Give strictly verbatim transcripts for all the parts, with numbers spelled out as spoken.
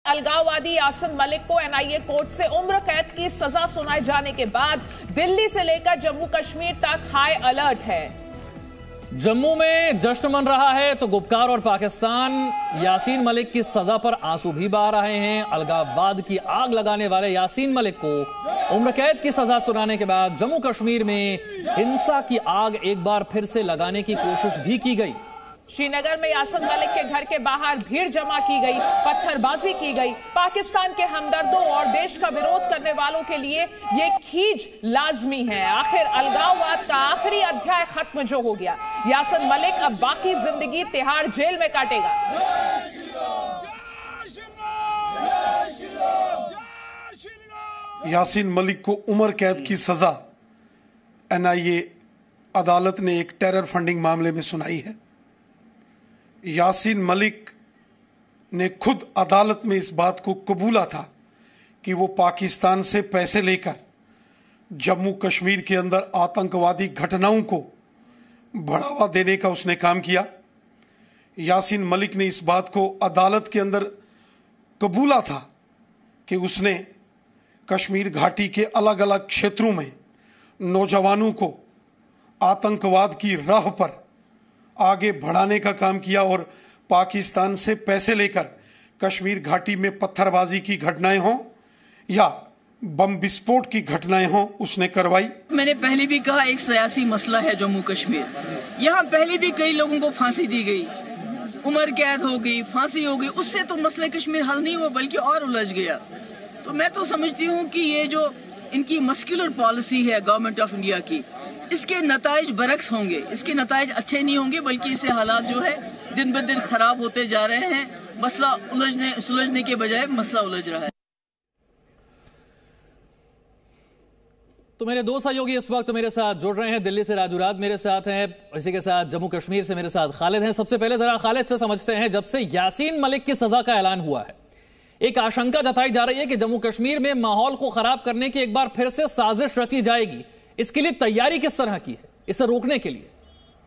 अलगाववादी यासिन मलिक को NIA court से उम्र कैद की सजा सुनाए जाने के बाद दिल्ली से लेकर जम्मू कश्मीर तक हाई अलर्ट है। जम्मू में जश्न मन रहा है तो गुपकार और पाकिस्तान यासीन मलिक की सजा पर आंसू भी बहा रहे हैं। अलगाववाद की आग लगाने वाले यासीन मलिक को उम्र कैद की सजा सुनाने के बाद जम्मू कश्मीर में हिंसा की आग एक बार फिर से लगाने की कोशिश भी की गई। श्रीनगर में यासिन मलिक के घर के बाहर भीड़ जमा की गई, पत्थरबाजी की गई। पाकिस्तान के हमदर्दों और देश का विरोध करने वालों के लिए ये खींच लाजमी है। आखिर अलगाववाद का आखिरी अध्याय खत्म जो हो गया, यासिन मलिक अब बाकी जिंदगी तिहाड़ जेल में काटेगा। यासीन मलिक को उम्र कैद की सजा एनआईए अदालत ने एक टेरर फंडिंग मामले में सुनाई है। यासीन मलिक ने खुद अदालत में इस बात को कबूला था कि वो पाकिस्तान से पैसे लेकर जम्मू कश्मीर के अंदर आतंकवादी घटनाओं को बढ़ावा देने का उसने काम किया। यासीन मलिक ने इस बात को अदालत के अंदर कबूला था कि उसने कश्मीर घाटी के अलग अलग क्षेत्रों में नौजवानों को आतंकवाद की राह पर आगे बढ़ाने का काम किया और पाकिस्तान से पैसे लेकर कश्मीर घाटी में पत्थरबाजी की घटनाएं हों या बम विस्फोट की घटनाएं हों, उसने करवाई। मैंने पहले भी कहा, एक सियासी मसला है जम्मू कश्मीर। यहाँ पहले भी कई लोगों को फांसी दी गई, उम्र कैद हो गई, फांसी हो गई, उससे तो मसला कश्मीर हल नहीं हुआ बल्कि और उलझ गया। तो मैं तो समझती हूँ कि ये जो इनकी मस्कुलर पॉलिसी है गवर्नमेंट ऑफ इंडिया की, इसके नताइज बरक्स होंगे, इसके नताइज अच्छे नहीं होंगे बल्कि इससे हालात जो है दिन ब दिन खराब होते जा रहे हैं। मसला उलझने सुलझने के बजाय मसला उलझ रहा है। तो मेरे दो सहयोगी इस वक्त मेरे साथ जुड़ रहे हैं। दिल्ली से राजू राज मेरे साथ हैं, इसी के साथ जम्मू कश्मीर से मेरे साथ खालिद हैं। सबसे पहले जरा खालिद से समझते हैं, जब से यासीन मलिक की सजा का ऐलान हुआ है, एक आशंका जताई जा रही है कि जम्मू कश्मीर में माहौल को खराब करने की एक बार फिर से साजिश रची जाएगी। इसके लिए तैयारी किस तरह की है, इसे रोकने के लिए?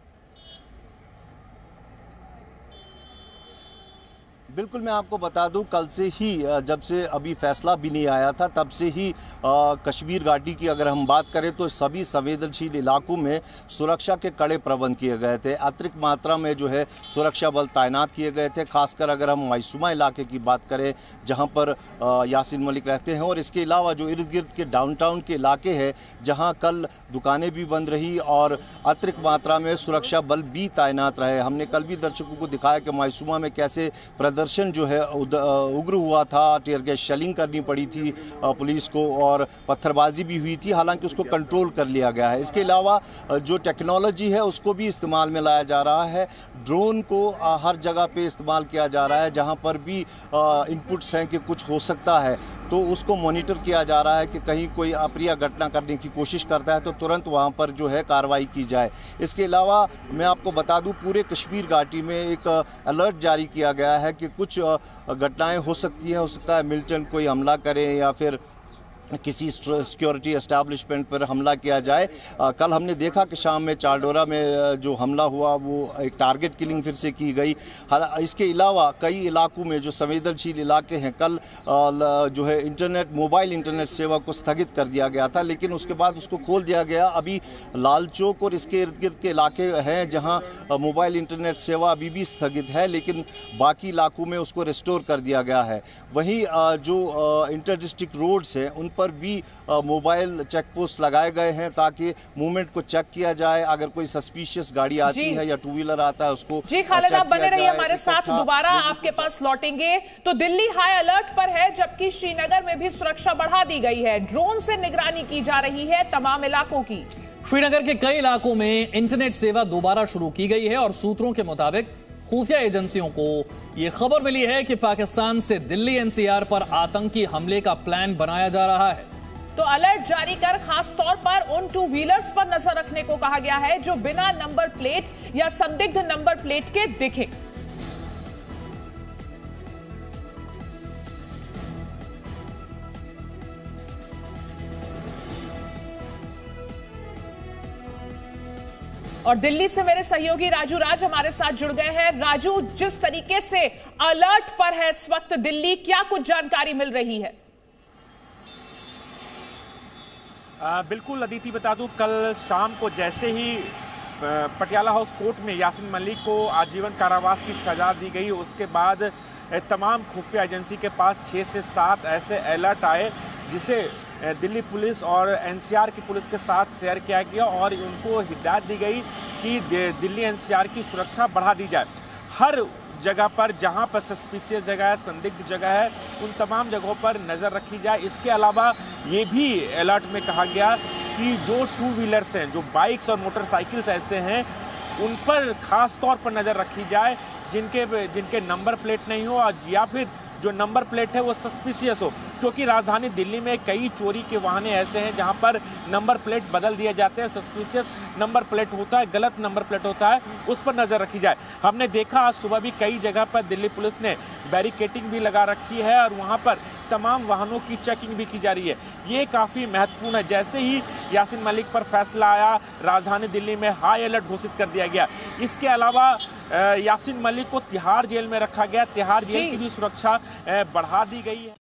बिल्कुल, मैं आपको बता दूं, कल से ही जब से अभी फैसला भी नहीं आया था तब से ही आ, कश्मीर घाटी की अगर हम बात करें तो सभी संवेदनशील इलाकों में सुरक्षा के कड़े प्रबंध किए गए थे। अतिरिक्त मात्रा में जो है सुरक्षा बल तैनात किए गए थे। खासकर अगर हम मायसूमा इलाके की बात करें जहां पर आ, यासीन मलिक रहते हैं, और इसके अलावा जो इर्द गिर्द के डाउनटाउन के इलाके हैं जहाँ कल दुकानें भी बंद रही और अतिरिक्त मात्रा में सुरक्षा बल भी तैनात रहे। हमने कल भी दर्शकों को दिखाया कि मायसूमा में कैसे प्रदर्शन जो है उग्र हुआ था, टीयर गैस शेलिंग करनी पड़ी थी पुलिस को और पत्थरबाजी भी हुई थी, हालांकि उसको कंट्रोल कर लिया गया है। इसके अलावा जो टेक्नोलॉजी है उसको भी इस्तेमाल में लाया जा रहा है। ड्रोन को हर जगह पे इस्तेमाल किया जा रहा है, जहां पर भी इनपुट्स हैं कि कुछ हो सकता है तो उसको मॉनिटर किया जा रहा है कि कहीं कोई अप्रिय घटना करने की कोशिश करता है तो तुरंत वहां पर जो है कार्रवाई की जाए। इसके अलावा मैं आपको बता दूं, पूरे कश्मीर घाटी में एक अलर्ट जारी किया गया है कि कुछ घटनाएं हो सकती है हो सकता है मिलिटेंट कोई हमला करे या फिर किसी सिक्योरिटी एस्टैब्लिशमेंट पर हमला किया जाए। आ, कल हमने देखा कि शाम में चारडोरा में जो हमला हुआ वो एक टारगेट किलिंग फिर से की गई। इसके अलावा कई इलाकों में जो संवेदनशील इलाके हैं, कल आ, जो है इंटरनेट मोबाइल इंटरनेट सेवा को स्थगित कर दिया गया था, लेकिन उसके बाद उसको खोल दिया गया। अभी लाल चौक और इसके इर्द गिर्द के इलाके हैं जहाँ मोबाइल इंटरनेट सेवा अभी भी स्थगित है, लेकिन बाकी इलाकों में उसको रिस्टोर कर दिया गया है। वहीं जो इंटर डिस्ट्रिक्ट रोड्स हैं उन पर भी मोबाइल चेक पोस्ट लगाए गए हैं ताकि मूवमेंट को चेक किया जाए। अगर कोई सस्पिशियस गाड़ी आती है या टू व्हीलर आता है उसको जी खालिद आप बने रहिए हमारे साथ, दोबारा आपके पास लौटेंगे। तो दिल्ली हाई अलर्ट पर है जबकि श्रीनगर में भी सुरक्षा बढ़ा दी गई है। ड्रोन से निगरानी की जा रही है तमाम इलाकों की। श्रीनगर के कई इलाकों में इंटरनेट सेवा दोबारा शुरू की गई है और सूत्रों के मुताबिक खुफिया एजेंसियों को यह खबर मिली है कि पाकिस्तान से दिल्ली एनसीआर पर आतंकी हमले का प्लान बनाया जा रहा है। तो अलर्ट जारी कर खास तौर पर उन टू व्हीलर्स पर नजर रखने को कहा गया है जो बिना नंबर प्लेट या संदिग्ध नंबर प्लेट के दिखे। और दिल्ली से मेरे सहयोगी राजू राज हमारे साथ जुड़ गए हैं। राजू, जिस तरीके से अलर्ट पर है इस वक्त दिल्ली, क्या कुछ जानकारी मिल रही है? आ, बिल्कुल अदिति, बता दूं कल शाम को जैसे ही पटियाला हाउस कोर्ट में यासीन मलिक को आजीवन कारावास की सजा दी गई, उसके बाद तमाम खुफिया एजेंसी के पास छः से सात ऐसे अलर्ट आए जिसे दिल्ली पुलिस और एनसीआर की पुलिस के साथ शेयर किया गया और उनको हिदायत दी गई कि दिल्ली एनसीआर की सुरक्षा बढ़ा दी जाए। हर जगह पर जहां पर सस्पिशियस जगह है, संदिग्ध जगह है, उन तमाम जगहों पर नज़र रखी जाए। इसके अलावा ये भी अलर्ट में कहा गया कि जो टू व्हीलर्स हैं, जो बाइक्स और मोटरसाइकिल्स ऐसे हैं, उन पर ख़ास तौर पर नज़र रखी जाए जिनके जिनके नंबर प्लेट नहीं हो या फिर जो नंबर प्लेट है वो सस्पिशियस हो, क्योंकि राजधानी दिल्ली में कई चोरी के वाहने ऐसे हैं जहां पर नंबर प्लेट बदल दिए जाते हैं, सस्पिशियस नंबर प्लेट होता है, गलत नंबर प्लेट होता है, उस पर नज़र रखी जाए। हमने देखा आज सुबह भी कई जगह पर दिल्ली पुलिस ने बैरिकेटिंग भी लगा रखी है और वहां पर तमाम वाहनों की चेकिंग भी की जा रही है। ये काफ़ी महत्वपूर्ण है। जैसे ही यासीन मलिक पर फैसला आया, राजधानी दिल्ली में हाई अलर्ट घोषित कर दिया गया। इसके अलावा यासीन मलिक को तिहाड़ जेल में रखा गया, तिहाड़ जेल की भी सुरक्षा बढ़ा दी गई है।